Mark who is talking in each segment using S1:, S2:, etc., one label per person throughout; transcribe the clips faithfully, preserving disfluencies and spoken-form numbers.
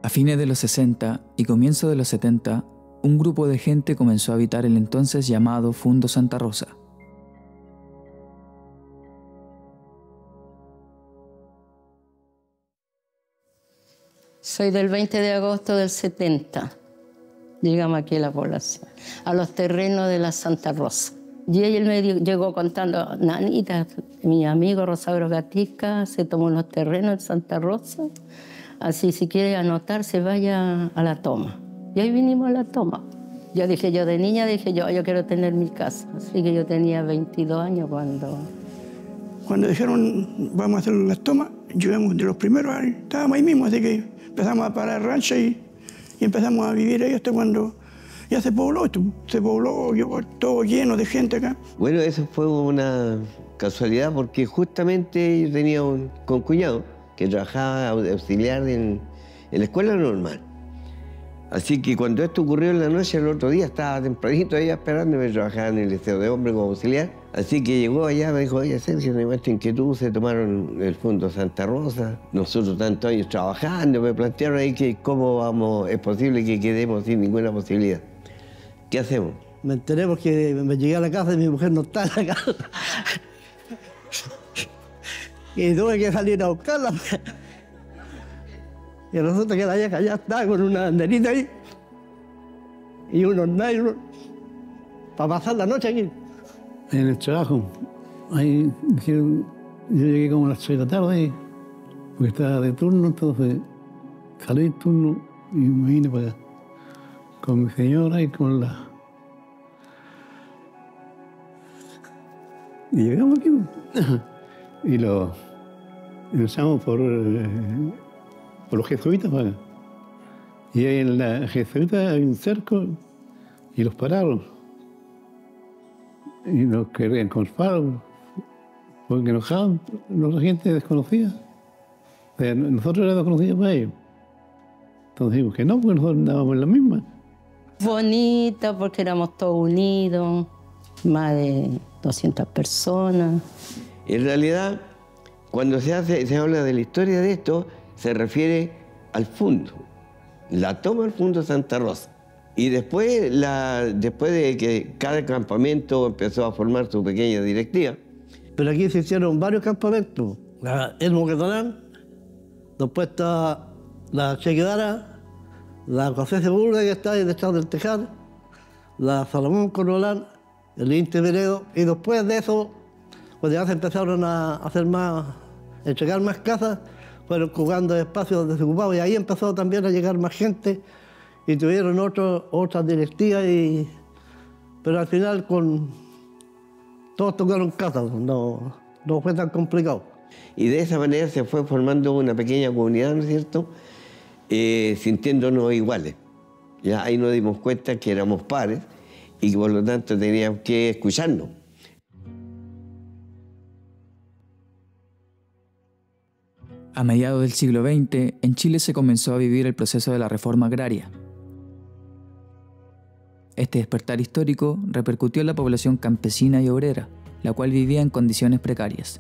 S1: A fines de los sesenta y comienzo de los setenta, un grupo de gente comenzó a habitar el entonces llamado Fundo Santa Rosa.
S2: Soy del veinte de agosto del setenta. Llegamos aquí a la población, a los terrenos de la Santa Rosa. Y él me llegó contando, nanita, mi amigo Rosario Gatica se tomó los terrenos de Santa Rosa, así si quiere anotarse vaya a la toma. Y ahí vinimos a la toma. Yo dije, yo de niña dije, yo, yo quiero tener mi casa. Así que yo tenía veintidós años cuando...
S3: Cuando dijeron, vamos a hacer las tomas, llegamos de los primeros años, estábamos ahí mismo, así que empezamos a parar rancho y, y empezamos a vivir ahí hasta cuando ya se pobló esto, se pobló todo lleno de gente acá.
S4: Bueno, eso fue una casualidad porque justamente yo tenía un concuñado que trabajaba auxiliar en, en la escuela normal. Así que cuando esto ocurrió en la noche, el otro día estaba tempranito allá esperándome, trabajaba en el liceo de hombres como auxiliar. Así que llegó allá, me dijo, oye, Sergio, no hay más inquietud, se tomaron el Fundo Santa Rosa, nosotros tantos años trabajando, me plantearon ahí que cómo vamos, es posible que quedemos sin ninguna posibilidad. ¿Qué hacemos?
S5: Me enteré porque me llegué a la casa y mi mujer no está en la casa. Y tuve que salir a buscarla. Y resulta que la vieja ya está con una banderita ahí y unos nylon para pasar la noche aquí.
S6: En el trabajo, ahí dijeron, yo llegué como a las seis de la tarde, porque estaba de turno, entonces salí de turno y me vine para acá, con mi señora y con la... Y llegamos aquí, y lo empezamos por... Eh, por los jesuitas para acá. Y ahí en la jesuita hay un cerco y los pararon. Y nos querían culpar porque enojaban los gente desconocida. O sea, nosotros éramos conocidos para ellos. Entonces dijimos que no, porque nosotros andábamos en la misma.
S2: Bonita porque éramos todos unidos, más de doscientas personas.
S4: En realidad, cuando se, hace, se habla de la historia de esto, se refiere al fundo, la toma del Fundo Santa Rosa. Y después, la, después de que cada campamento empezó a formar su pequeña directiva.
S5: Pero aquí se hicieron varios campamentos. El Moquetalán, después está la Che Guevara, la José Sepúlveda que está ahí detrás del Tejar, la Salomón Cornolán, el Inte Veredo, y después de eso, cuando ya se empezaron a hacer más, a entregar más casas, fueron jugando espacios desocupados y ahí empezó también a llegar más gente y tuvieron otro, otras directivas, y, pero al final con, todos tocaron casas, no, no fue tan complicado.
S4: Y de esa manera se fue formando una pequeña comunidad, ¿no es cierto?, eh, sintiéndonos iguales. Ya ahí nos dimos cuenta que éramos pares y que por lo tanto teníamos que escucharnos.
S1: A mediados del siglo veinte, en Chile se comenzó a vivir el proceso de la reforma agraria. Este despertar histórico repercutió en la población campesina y obrera, la cual vivía en condiciones precarias.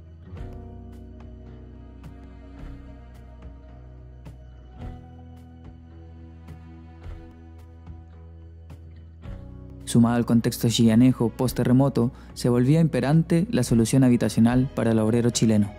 S1: Sumado al contexto chillanejo post-terremoto, se volvía imperante la solución habitacional para el obrero chileno.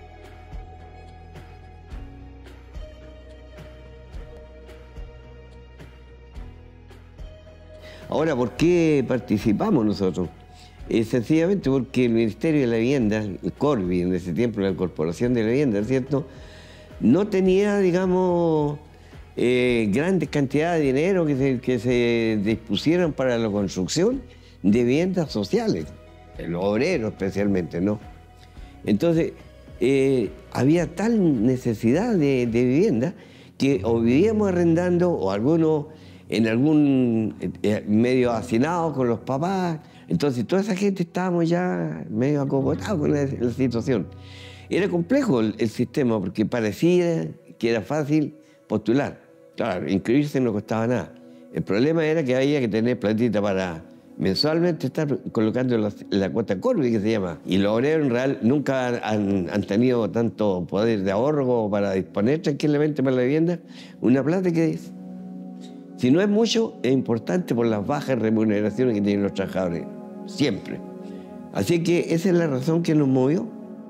S4: Ahora, ¿por qué participamos nosotros? Eh, sencillamente porque el Ministerio de la Vivienda, el Corvi, en ese tiempo la Corporación de la Vivienda, ¿cierto?, no tenía, digamos, eh, grandes cantidades de dinero que se, que se dispusieran para la construcción de viviendas sociales, los obreros especialmente, ¿no? Entonces, eh, había tal necesidad de, de vivienda que o vivíamos arrendando o algunos en algún eh, medio hacinado con los papás. Entonces toda esa gente estábamos ya medio acogotados con la, la situación. Era complejo el, el sistema porque parecía que era fácil postular. Claro, inscribirse no costaba nada. El problema era que había que tener platita para mensualmente estar colocando la, la cuota Corby, que se llama. Y los obreros en real nunca han, han tenido tanto poder de ahorro para disponer tranquilamente para la vivienda. Una plata que, si no es mucho, es importante por las bajas remuneraciones que tienen los trabajadores, siempre. Así que esa es la razón que nos movió.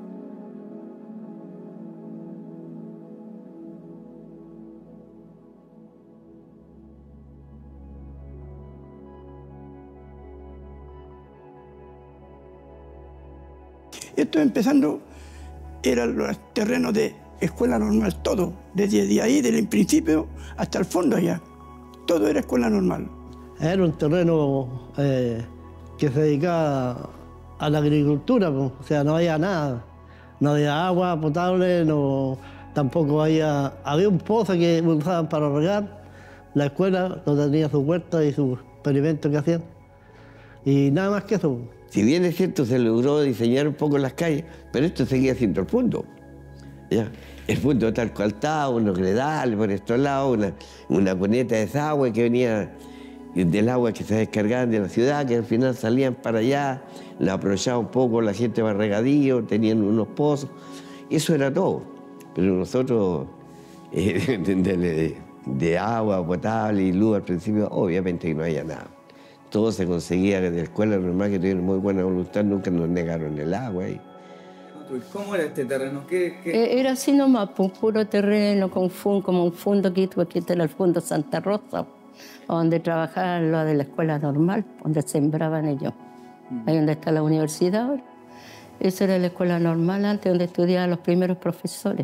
S3: Esto empezando, eran los terrenos de escuela normal, todo. Desde ahí, desde el principio hasta el fondo allá. Todo era escuela normal.
S5: Era un terreno eh, que se dedicaba a la agricultura, pues. O sea, no había nada. No había agua potable, no, tampoco había... Había un pozo que usaban para regar. La escuela no tenía su huerta y sus experimentos que hacían. Y nada más que eso.
S4: Si bien es cierto, se logró diseñar un poco las calles, pero esto seguía siendo el punto. ¿Ya? El punto tal cual estaba, unos gredales por estos lados, una, una cuneta de desagüe que venía del agua que se descargaban de la ciudad, que al final salían para allá, la aprovechaba un poco la gente para regadío, tenían unos pozos. Eso era todo. Pero nosotros, eh, de, de, de agua potable y luz al principio, obviamente que no había nada. Todo se conseguía de la escuela normal, que tuvieron muy buena voluntad, nunca nos negaron el agua. ¿Eh?
S1: ¿Cómo era este terreno? ¿Qué, qué?
S2: Era así nomás, pues, puro terreno, con fun, como un fondo aquí, aquí está el fondo Santa Rosa, donde trabajaban los de la escuela normal, donde sembraban ellos. Mm. Ahí donde está la universidad ahora. Esa era la escuela normal antes, donde estudiaban los primeros profesores.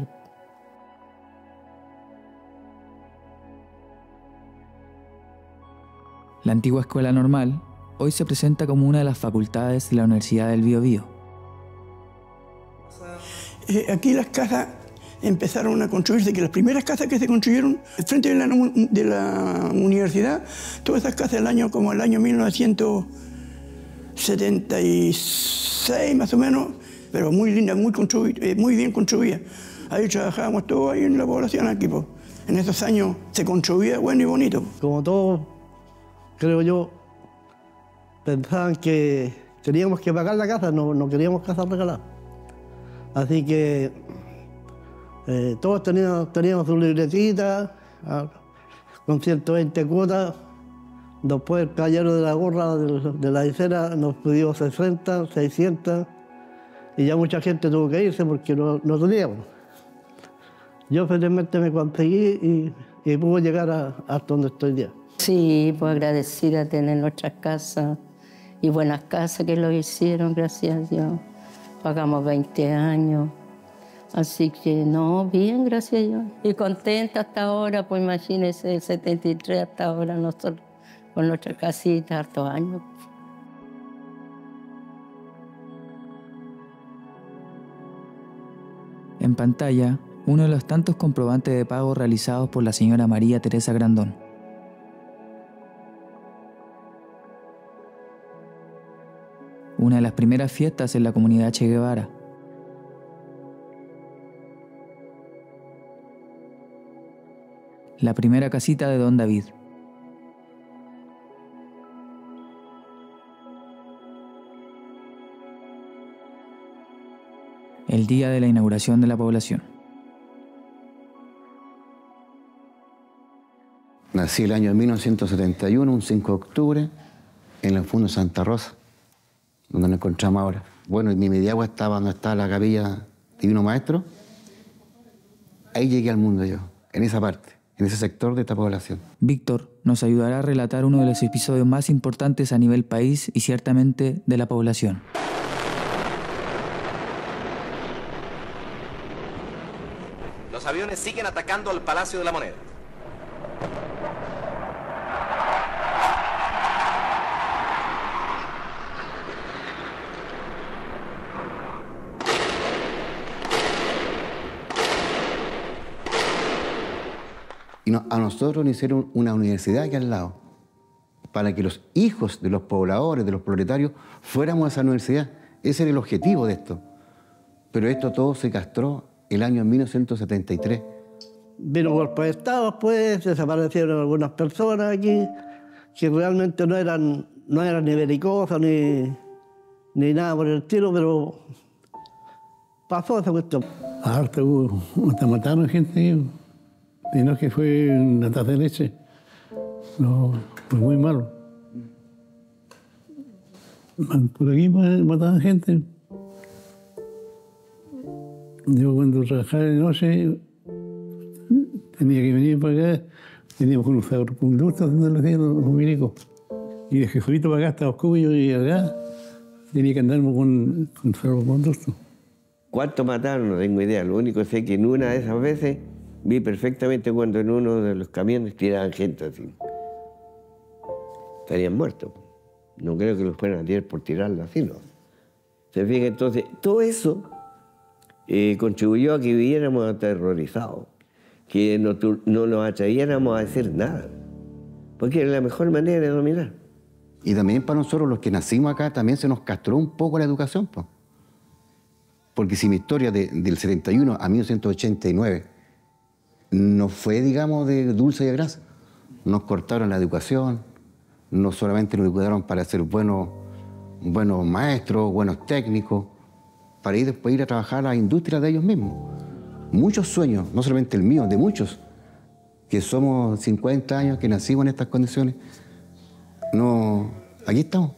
S1: La antigua escuela normal hoy se presenta como una de las facultades de la Universidad del Biobío.
S3: Eh, aquí las casas empezaron a construirse, que las primeras casas que se construyeron frente de la, de la universidad, todas esas casas el año, como el año mil novecientos setenta y seis más o menos, pero muy lindas, muy, eh, muy bien construidas. Ahí trabajábamos todos ahí en la población aquí, pues. En esos años se construía bueno y bonito.
S5: Como todos, creo yo, pensaban que teníamos que pagar la casa, no, no queríamos casa regalada. Así que eh, todos teníamos, teníamos su libretita ah, con ciento veinte cuotas. Después el caballero de la gorra de, de la isera nos pidió sesenta, seiscientos, y ya mucha gente tuvo que irse porque no, no teníamos. Yo felizmente me conseguí y, y pude llegar a, hasta donde estoy ya.
S2: Sí, pues agradecida de tener nuestras casas y buenas casas que lo hicieron, gracias a Dios. Pagamos veinte años, así que no, bien, gracias a Dios. Y contenta hasta ahora, pues imagínense, el setenta y tres hasta ahora nosotros con nuestra casita, hartos años.
S1: En pantalla, uno de los tantos comprobantes de pago realizados por la señora María Teresa Grandón. Una de las primeras fiestas en la comunidad Che Guevara. La primera casita de Don David. El día de la inauguración de la población.
S7: Nací el año mil novecientos setenta y uno, un cinco de octubre, en el fondo Santa Rosa, donde nos encontramos ahora. Bueno, y mi Mediagua estaba donde está la capilla Divino Maestro. Ahí llegué al mundo yo, en esa parte, en ese sector de esta población.
S1: Víctor nos ayudará a relatar uno de los episodios más importantes a nivel país y ciertamente de la población.
S8: Los aviones siguen atacando al Palacio de la Moneda.
S7: Y no, a nosotros nos hicieron una universidad aquí al lado, para que los hijos de los pobladores, de los proletarios, fuéramos a esa universidad. Ese era el objetivo de esto. Pero esto todo se castró el año mil novecientos setenta y tres.
S5: Vino golpe de Estado, pues, desaparecieron algunas personas aquí que realmente no eran no era ni belicosa ni, ni nada por el estilo, pero pasó esa cuestión.
S6: Harta hubo, hasta mataron gente, y no es que fue una taza de leche. No, fue muy malo. Por aquí mataban gente. Yo cuando trabajaba de noche tenía que venir para acá, teníamos un salvoconducto donde lo hacían los milicos. Y de Jesuito para acá hasta Oscubo y acá tenía que andarme con, con salvoconducto.
S4: ¿Cuántos mataron? No tengo idea. Lo único que sé que en una de esas veces vi perfectamente cuando en uno de los camiones tiraban gente así. Estarían muertos. No creo que los fueran a tirar por tirarlo así, ¿no? Se fijan, entonces, todo eso eh, contribuyó a que viviéramos aterrorizados, que no, no nos atreviéramos a decir nada, porque era la mejor manera de dominar.
S7: Y también para nosotros, los que nacimos acá, también se nos castró un poco la educación, pues. Porque si mi historia de, del setenta y uno a mil novecientos ochenta y nueve no fue, digamos, de dulce y de grasa, nos cortaron la educación, no solamente nos educaron para ser buenos, buenos maestros, buenos técnicos, para ir después ir a trabajar a la industria de ellos mismos. Muchos sueños, no solamente el mío, de muchos, que somos cincuenta años, que nacimos en estas condiciones, no, aquí estamos.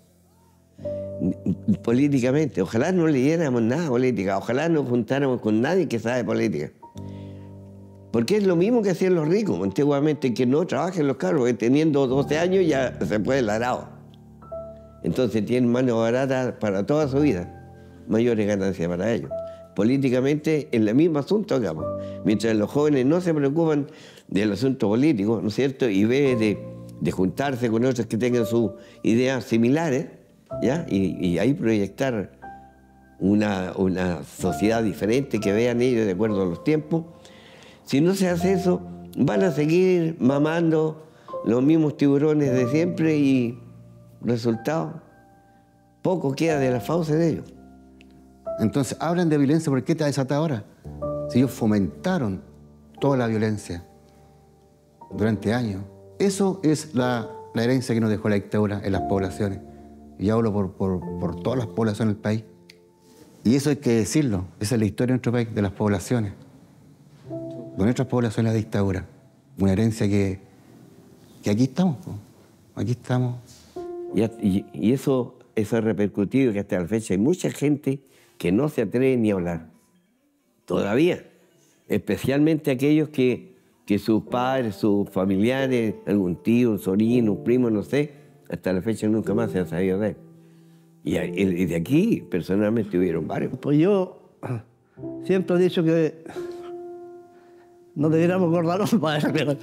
S4: Políticamente, ojalá no leyéramos nada de política, ojalá no juntáramos con nadie que sabe política. Porque es lo mismo que hacían los ricos antiguamente, que no trabajen los carros, que teniendo doce años ya se puede ladrado. Entonces tienen mano barata para toda su vida, mayores ganancias para ellos. Políticamente es el mismo asunto, digamos. Mientras los jóvenes no se preocupan del asunto político, ¿no es cierto? Y ve de, de juntarse con otros que tengan sus ideas similares, ¿ya? Y, y ahí proyectar una, una sociedad diferente que vean ellos de acuerdo a los tiempos. Si no se hace eso, van a seguir mamando los mismos tiburones de siempre y resultado, poco queda de la fauce de ellos.
S7: Entonces, hablan de violencia, ¿por qué te desata ahora? Si ellos fomentaron toda la violencia durante años. Eso es la, la herencia que nos dejó la dictadura en las poblaciones. Y hablo por, por, por todas las poblaciones del país. Y eso hay que decirlo, esa es la historia de nuestro país, de las poblaciones. De nuestras poblaciones, la dictadura. Una herencia que, que aquí estamos, po. Aquí estamos.
S4: Y, y, y eso, eso ha repercutido que hasta la fecha hay mucha gente que no se atreve ni a hablar. Todavía. Especialmente aquellos que, que sus padres, sus familiares, algún tío, un sobrino, un primo, no sé, hasta la fecha nunca más se han sabido de él. Y, y de aquí, personalmente, hubieron varios.
S5: Pues yo siempre he dicho que no debiéramos acordarnos para eso, pero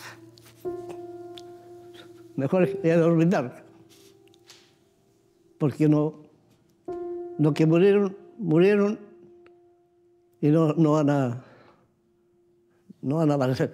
S5: mejor es de olvidar. Porque no, los que murieron, murieron y no, no van a, no van a aparecer.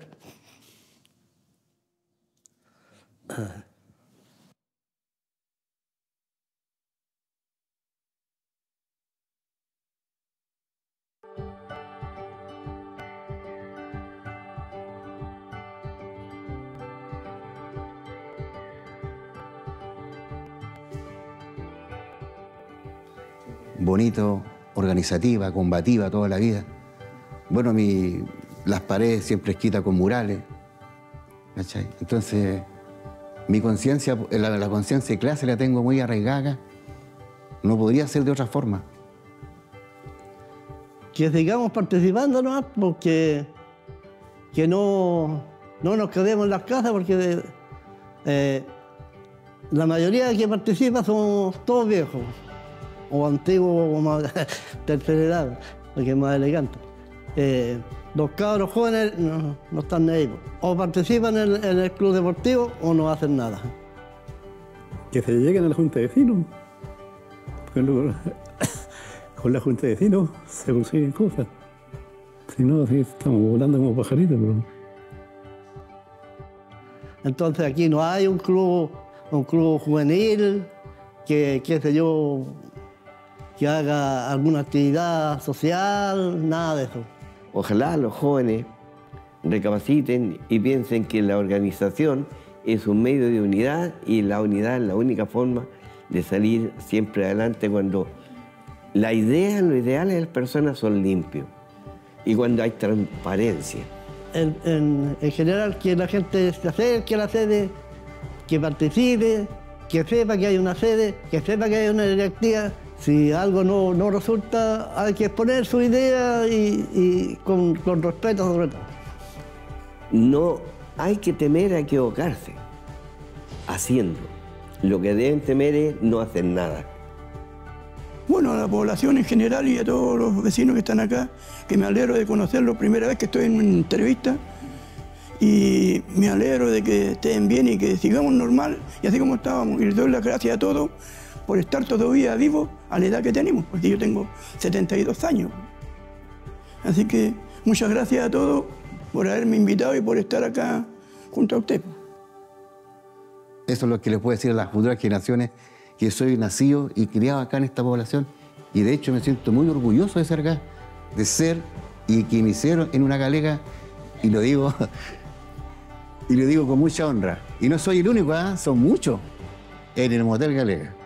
S7: Bonito, organizativa, combativa toda la vida. Bueno, mi, las paredes siempre escritas con murales, ¿cachai? Entonces, mi conciencia, la, la conciencia de clase la tengo muy arraigada. No podría ser de otra forma.
S5: Que sigamos participando, ¿no? Porque que no, no nos quedemos en las casas, porque eh, la mayoría de que participa somos todos viejos, o antiguos, o más tercera edad, porque es más elegante. Eh, los cabros jóvenes no, no están ahí, o participan en, en el club deportivo o no hacen nada.
S6: Que se lleguen a la Junta de Vecinos. Con, con la Junta de Vecinos se consiguen cosas. Si no, así estamos volando como pajaritos. Pero...
S5: Entonces aquí no hay un club, un club juvenil que, qué sé yo, que haga alguna actividad social, nada de eso.
S4: Ojalá los jóvenes recapaciten y piensen que la organización es un medio de unidad y la unidad es la única forma de salir siempre adelante cuando la idea, los ideales de las personas son limpios y cuando hay transparencia.
S5: En, en, en general, que la gente se acerque a la sede, que participe, que sepa que hay una sede, que sepa que hay una directiva. Si algo no, no resulta, hay que exponer su idea y, y con, con respeto sobre todo.
S4: No hay que temer a equivocarse haciendo. Lo que deben temer es no hacer nada.
S3: Bueno, a la población en general y a todos los vecinos que están acá, que me alegro de conocerlos, primera vez que estoy en una entrevista, y me alegro de que estén bien y que sigamos normal y así como estábamos. Y les doy las gracias a todos por estar todavía vivos a la edad que tenemos, porque yo tengo setenta y dos años. Así que muchas gracias a todos por haberme invitado y por estar acá junto a usted.
S7: Eso es lo que les puedo decir a las futuras generaciones, que soy nacido y criado acá en esta población y de hecho me siento muy orgulloso de ser acá, de ser y que me hicieron en una galega, y lo digo, y lo digo con mucha honra. Y no soy el único, ¿eh? Son muchos en el Motel Galega.